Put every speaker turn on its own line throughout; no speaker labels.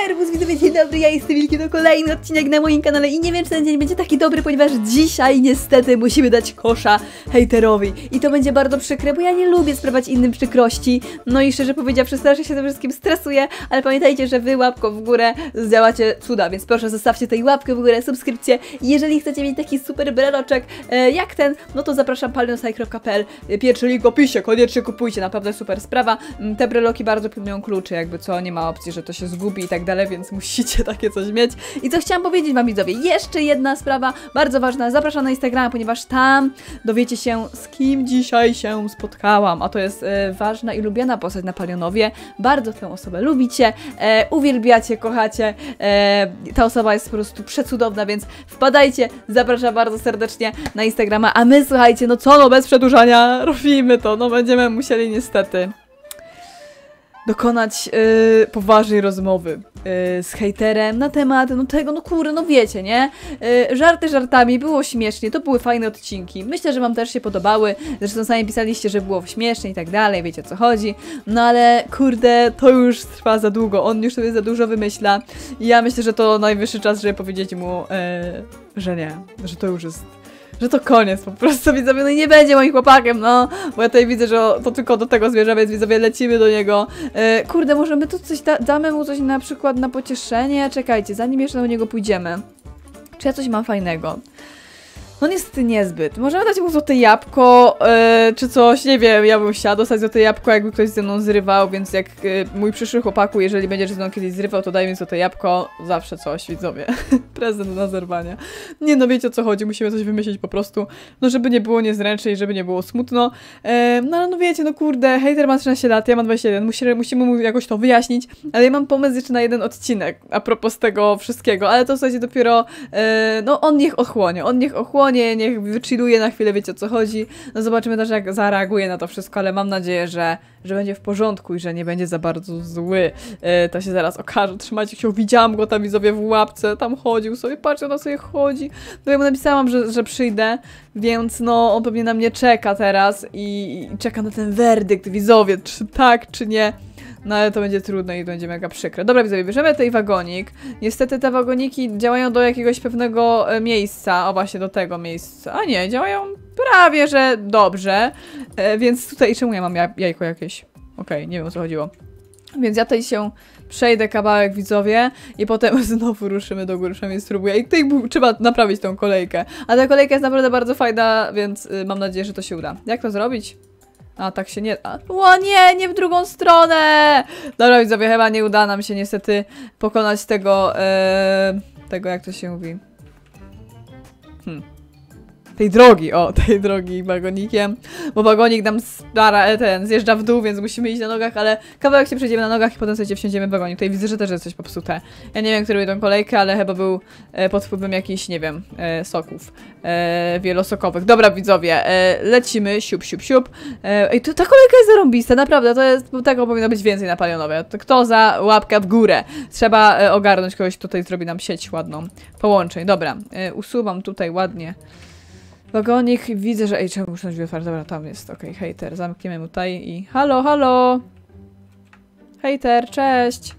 Serwus, widzowie, dzień dobry, ja jestem Wilki, to kolejny odcinek na moim kanale i nie wiem, czy ten dzień będzie taki dobry, ponieważ dzisiaj niestety musimy dać kosza hejterowi i to będzie bardzo przykre, bo ja nie lubię sprawiać innym przykrości, no i szczerze powiedziawszy, strasznie się tym wszystkim stresuję, ale pamiętajcie, że wy łapką w górę zdziałacie cuda, więc proszę zostawcie tej łapkę w górę, subskrypcję i jeżeli chcecie mieć taki super breloczek jak ten, no to zapraszam palionsaj.pl, pierwszy link w opisie, koniecznie kupujcie, naprawdę super sprawa, te breloki bardzo pilnują kluczy, jakby co, nie ma opcji, że to się zgubi i tak dalej, więc musicie takie coś mieć. I co chciałam powiedzieć wam, widzowie, jeszcze jedna sprawa, bardzo ważna, zapraszam na Instagrama, ponieważ tam dowiecie się, z kim dzisiaj się spotkałam, a to jest ważna i lubiana postać na Palionowie, bardzo tę osobę lubicie, uwielbiacie, kochacie, ta osoba jest po prostu przecudowna, więc wpadajcie, zapraszam bardzo serdecznie na Instagrama, a my, słuchajcie, no co, no bez przedłużania, robimy to, no będziemy musieli niestety dokonać poważnej rozmowy z hejterem na temat, no tego, no kurde, no wiecie, nie? Żarty żartami, było śmiesznie, to były fajne odcinki. Myślę, że wam też się podobały, zresztą sami pisaliście, że było śmiesznie i tak dalej, wiecie o co chodzi. No ale kurde, to już trwa za długo, on już sobie za dużo wymyśla i ja myślę, że to najwyższy czas, żeby powiedzieć mu, że nie, że to już jest... że to koniec, po prostu widzowie, no i nie będzie moim chłopakiem, no, bo ja tutaj widzę, że to tylko do tego zmierza, więc widzowie, lecimy do niego. Kurde, może my tu coś damy mu coś na przykład na pocieszenie? Czekajcie, zanim jeszcze do niego pójdziemy. Czy ja coś mam fajnego? No niestety niezbyt. Możemy dać mu złote jabłko, czy coś, nie wiem, ja bym chciała dostać złote jabłko, jakby ktoś ze mną zrywał, więc jak mój przyszły chłopaku, jeżeli będziesz ze mną kiedyś zrywał, to daj mi złote jabłko, zawsze coś, widzowie. Prezent na zerwanie. Nie no, wiecie o co chodzi, musimy coś wymyślić po prostu, no żeby nie było niezręcznie i żeby nie było smutno. No ale no wiecie, no kurde, hejter ma 13 lat, ja mam 21, musimy mu jakoś to wyjaśnić, ale ja mam pomysł jeszcze na jeden odcinek, a propos tego wszystkiego, ale to słuchajcie dopiero, no on niech ochłonie, niech wychilluje na chwilę, wiecie o co chodzi. No zobaczymy też jak zareaguje na to wszystko, ale mam nadzieję, że będzie w porządku i że nie będzie za bardzo zły. To się zaraz okaże. Trzymajcie się, widziałam go tam widzowie w łapce, tam chodził sobie, patrzcie, ona sobie chodzi. No ja mu napisałam, że przyjdę, więc no on pewnie na mnie czeka teraz i czeka na ten werdykt, widzowie, czy tak, czy nie. No ale to będzie trudne i będzie mega przykre. Dobra, widzowie, bierzemy tutaj wagonik. Niestety te wagoniki działają do jakiegoś pewnego miejsca. O, właśnie do tego miejsca. A nie, działają prawie, że dobrze. Więc tutaj... Czemu ja mam jajko jakieś? Okej, nie wiem o co chodziło. Więc ja tutaj się przejdę kawałek, widzowie, i potem znowu ruszymy do góry, przynajmniej spróbuję. I tutaj trzeba naprawić tą kolejkę. A ta kolejka jest naprawdę bardzo fajna, więc mam nadzieję, że to się uda. Jak to zrobić? A, tak się nie... O nie, nie w drugą stronę! Dobra, widzowie, chyba nie uda nam się niestety pokonać tego... tego, jak to się mówi... tej drogi wagonikiem, bo wagonik nam zjeżdża w dół, więc musimy iść na nogach, ale kawałek się przejdziemy na nogach i potem sobie wsiądziemy w wagonik. Tutaj widzę, że też jest coś popsute. Ja nie wiem, który był tą kolejkę, ale chyba był pod wpływem jakichś, nie wiem, soków wielosokowych. Dobra, widzowie, lecimy, siup, siup, siup. Ej, ta kolejka jest zarąbista, naprawdę, to jest, tego powinno być więcej na Palionowie. Kto za łapkę w górę? Trzeba ogarnąć kogoś, kto tutaj zrobi nam sieć ładną połączeń. Dobra, usuwam tutaj ładnie wagonik, widzę, że... Ej, czemu muszę drzwi otwarte? Dobra, tam jest, okej, hejter, zamkniemy mu tutaj i... Halo, halo! Hejter, cześć!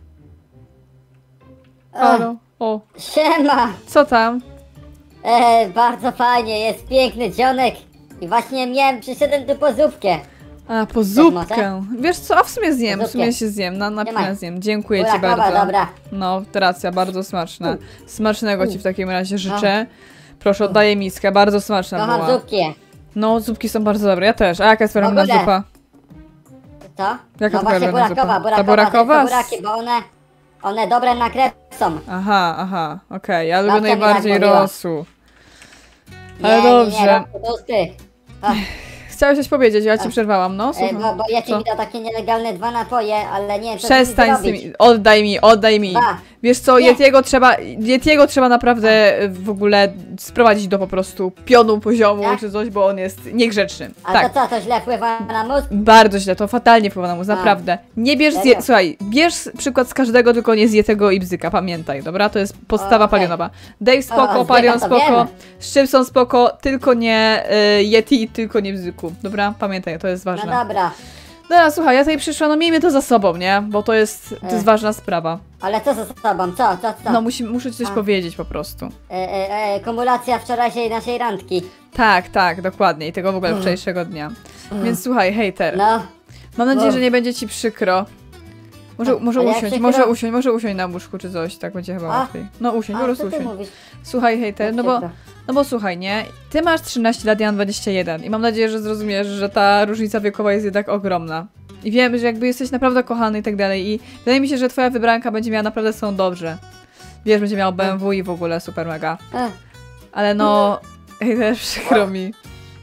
Halo, o!
Siema!
Co tam?
Bardzo fajnie, jest piękny dzionek i właśnie przyszedłem tu po zupkę.
A, po zupkę. Wiesz co, a w sumie zjem, w sumie się zjem, na chwilę zjem. Dziękuję ci bardzo.
Dobra.
No, racja, bardzo smaczna. Smacznego ci w takim razie życzę. Proszę, oddaję miskę, bardzo smaczna była.
Kocham zupki.
No, zupki są bardzo dobre, ja też. A jaka jest twoja zupa?
Co?
Jaka
no właśnie burakowa,
Ta burakowa?
Buraki, bo one dobre na krew są.
Aha, okej, ja lubię
Babcia mi
najbardziej
tak mówiła.
rosół. Ale dobrze. Chciałeś coś powiedzieć, ja ci przerwałam, no? Słucham.
Bo ja ci mi da takie nielegalne 2 napoje, ale nie wiem co
przestań z tymi, oddaj mi. Wiesz co, Yetiego trzeba naprawdę w ogóle sprowadzić do po prostu pionu poziomu czy coś, bo on jest niegrzeczny.
A
tak.
to co, to źle wpływa na mózg?
Bardzo źle, to fatalnie wpływa na mózg, naprawdę. Nie bierz, słuchaj, bierz przykład z każdego, tylko nie z Yetiego i Bzyka, pamiętaj, dobra? To jest podstawa palionowa. Dave spoko, Palion spoko, Szczypson spoko, tylko nie Yeti, tylko nie Bzyku, dobra? Pamiętaj, to jest ważne.
No dobra.
Dobra, słuchaj, ja tutaj przyszłam, no miejmy to za sobą, nie? Bo to jest ważna sprawa.
Ale co ze sobą? Co?
No muszę ci coś powiedzieć po prostu.
Kumulacja wczorajszej naszej randki.
Tak, dokładnie. I tego w ogóle wczorajszego dnia. Więc słuchaj, hejter.
No.
Mam nadzieję, że nie będzie ci przykro. Może
Ale jak
usiąść,
przykro?
może usiąść na łóżku czy coś, tak będzie chyba łatwiej. No usiądź, po
A,
prostu
co ty
usiądź.
mówisz?
Słuchaj, hejter,
Jak przykro?
no bo słuchaj, nie? Ty masz 13 lat, ja mam 21 i mam nadzieję, że zrozumiesz, że ta różnica wiekowa jest jednak ogromna. I wiem, że jakby jesteś naprawdę kochany i tak dalej i wydaje mi się, że twoja wybranka będzie miała naprawdę są dobrze. Wiesz, będzie miała BMW i w ogóle super mega. Ale no, hejter, przykro mi.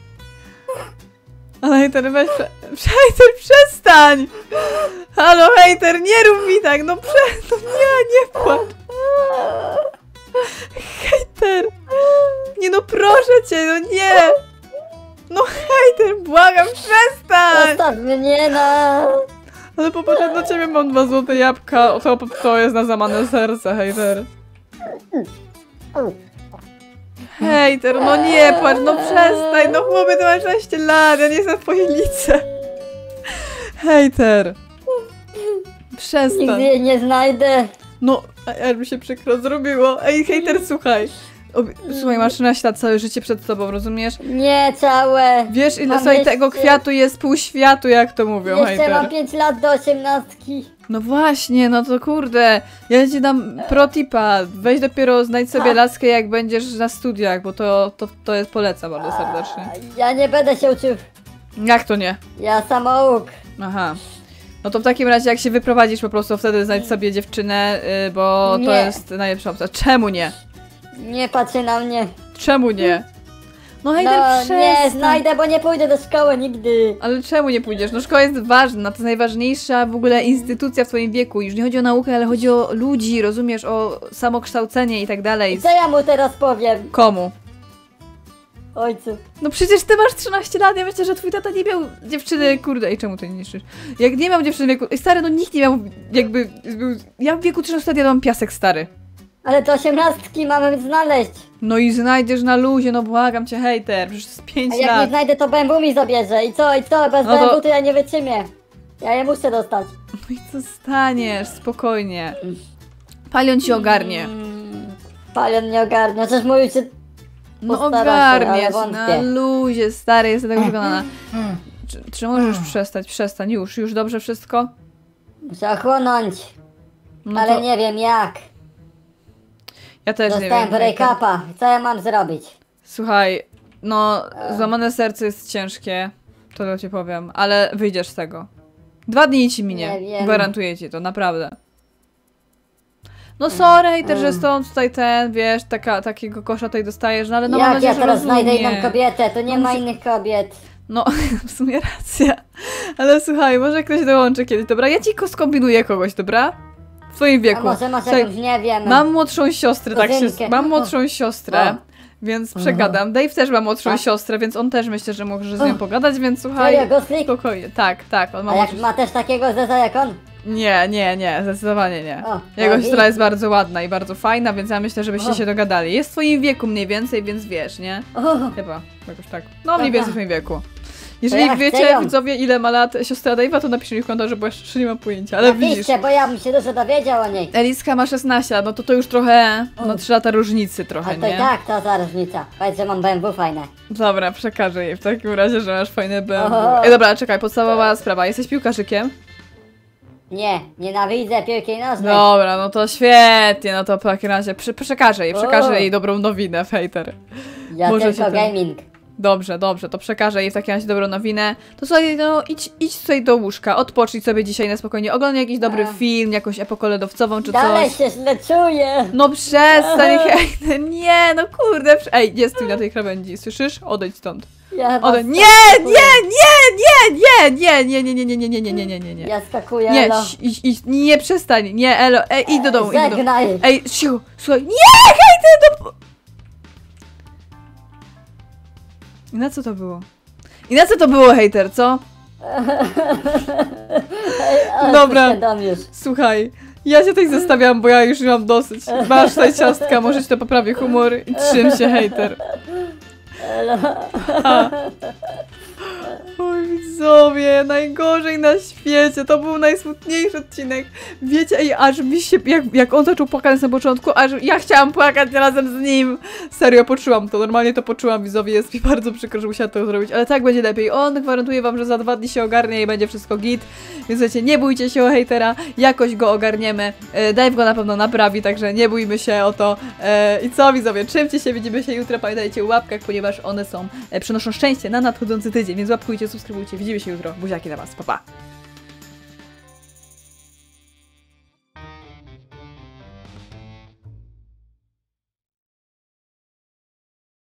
Ale hejter, hejter, przestań! Halo, hejter, nie rób mi tak, no nie płacz. Hejter! Nie no, proszę cię, no nie! No hejter, błagam, przestań!
Zostaw mnie, no!
Ale popatrz, do ciebie mam 2 złote jabłka, to jest na złamane serce, hejter. Hejter, no nie płacz, no przestań, no chłopie, ty masz 16 lat, ja nie jestem w twojej lice. Hejter. Przestań.
Nigdy jej nie znajdę.
No, aż mi się przykro zrobiło. Ej, hejter, słuchaj. Słuchaj, masz 13 lat, całe życie przed tobą, rozumiesz?
Nie, całe.
Wiesz, ile
Mam
sobie tego
jeszcze-
kwiatu jest pół światu, jak to mówią,
Jeszcze
hejter.
mam 5 lat do 18.
No właśnie, no to kurde. Ja ci dam protipa. Weź dopiero, znajdź sobie laskę, jak będziesz na studiach, bo to jest polecam bardzo serdecznie.
Ja nie będę się uczył.
Jak to nie?
Ja samouk.
Aha. No to w takim razie, jak się wyprowadzisz, po prostu wtedy znajdź sobie dziewczynę, bo to
Nie.
jest najlepsza opcja. Czemu nie?
Nie patrzy na mnie.
Czemu nie? No hejter,
No nie
przestań.
znajdę, bo nie pójdę do szkoły nigdy.
Ale czemu nie pójdziesz? No szkoła jest ważna, to jest najważniejsza w ogóle instytucja w twoim wieku. Już nie chodzi o naukę, ale chodzi o ludzi, rozumiesz, o samokształcenie i tak dalej.
Co ja mu teraz powiem?
Komu?
Ojcu.
No przecież ty masz 13 lat, ja myślę, że twój tata nie miał dziewczyny, kurde, i czemu ty nie niszczysz? Jak nie miał dziewczyny w wieku, stary, no nikt nie miał, jakby, ja w wieku 13 lat jadłam piasek, stary.
Ale to 18 mamy znaleźć.
No i znajdziesz na luzie, no błagam cię, hejter, przecież to jest 5
A jak nie
lat.
znajdę, to BMW mi zabierze. I co? Bez
No to-
BMW to ja nie wytrzymię. Ja je muszę dostać.
No i co staniesz, spokojnie. Palion ci ogarnie.
Palion nie ogarnia, chociaż mówił się...
No
Postara się,
ogarniesz,
ale wątpię.
na luzie, stary, jestem tego przekonana. Czy możesz przestać? Przestań, już dobrze wszystko?
Muszę ochłonąć,
No
ale
to
nie wiem jak.
ja też nie
Dostałem
wiem.
break-upa. Co ja mam zrobić?
Słuchaj, no złamane serce jest ciężkie, to ci powiem, ale wyjdziesz z tego. 2 dni ci minie,
Nie wiem.
gwarantuję ci to, naprawdę. No sorry, hejter, że stąd tutaj wiesz, takiego kosza tutaj dostajesz, no ale no mam
Jak
nadzieję,
ja
że
teraz znajdę
rozumie.
inną kobietę? To nie ma innych kobiet.
No, w sumie racja. Ale słuchaj, może ktoś dołączy kiedyś, dobra? Ja ci skombinuję kogoś, dobra? W twoim
A
wieku.
może masz
Słuchaj,
jakąś, nie wiem.
mam młodszą siostrę, tak się...
Kuzynkę.
Mam młodszą siostrę,
O.
więc przegadam. Dave też ma młodszą
Tak?
siostrę, więc on też myślę, że może z nią
O.
pogadać, więc słuchaj...
Serio, Goslik?
Spokojnie, tak, on ma
A jak
młodszą...
ma też takiego zeza jak on?
Nie, zdecydowanie nie.
O,
Jego
no
siostra
i-
jest bardzo ładna i bardzo fajna, więc ja myślę, żebyście
O.
się dogadali. Jest w twoim wieku mniej więcej, więc wiesz, nie?
O,
Chyba, jakoś tak. No, mniej
Aha.
więcej w swoim wieku. Jeżeli
ja chcę
wiecie,
ją.
widzowie, ile ma lat siostra Dave'a, to napiszcie w komentarzu, bo jeszcze nie mam pojęcia, ale widzisz.
napiszcie, bo ja bym się dużo dowiedział o niej.
Eliska ma 16 lat, no to już trochę, no
O.
3 lata różnicy
A
trochę,
to i
nie?
tak, to za różnica. Powiedz, że mam BMW fajne.
Dobra, przekażę jej w takim razie, że masz fajne BMW.
Oho.
Ej, dobra, czekaj, podstawowa sprawa. Jesteś piłkarzykiem?
Nie, nienawidzę piłki nożnej.
Dobra, no to świetnie, no to w takim razie przekażę
O.
jej dobrą nowinę, hejter.
Ja
może
tylko
się ten-
gaming.
Dobrze, to przekażę jej w takim razie dobrą nowinę. To słuchaj, no idź tutaj do łóżka, odpocznij sobie dzisiaj na spokojnie, oglądaj jakiś dobry film, jakąś epokę lodowcową czy
Dalej
coś.
się źle czuję.
No przestań, hejter, nie, no kurde, ej, nie stój na tej krawędzi, słyszysz? Odejdź stąd.
Ja
Odejdź,
was
nie, nie.
Ja skakuję,
Nie,
elo.
idź, nie, przestań, nie, elo, ej, idź do domu, idź do domu.
Żegnaj.
Ej, cicho, słuchaj, nie, hejter, no... I na co to było? I na co to było, hejter, co?
Ale
Dobra.
puszczę dom już.
Słuchaj, ja cię tutaj zostawiam, bo ja już mam dosyć. Masz tutaj ciastka, może ci to poprawi humor i trzym się, hejter. Oj, widzowie, najgorzej na świecie, to był najsmutniejszy odcinek. Wiecie, ej, aż mi się, jak on zaczął płakać na początku, aż ja chciałam płakać razem z nim. Serio, poczułam to, normalnie to poczułam, widzowie, jest mi bardzo przykro, że musiałam to zrobić, ale tak będzie lepiej. On gwarantuje wam, że za 2 dni się ogarnie i będzie wszystko git, więc wiecie, nie bójcie się o hejtera, jakoś go ogarniemy, Dave go na pewno naprawi, także nie bójmy się o to. I co, widzowie, trzymcie się, widzimy się jutro, pamiętajcie o łapkach, ponieważ one przynoszą szczęście na nadchodzący tydzień, więc łapkujcie, subskrybujcie, widzimy się jutro, buziaki na was, pa pa!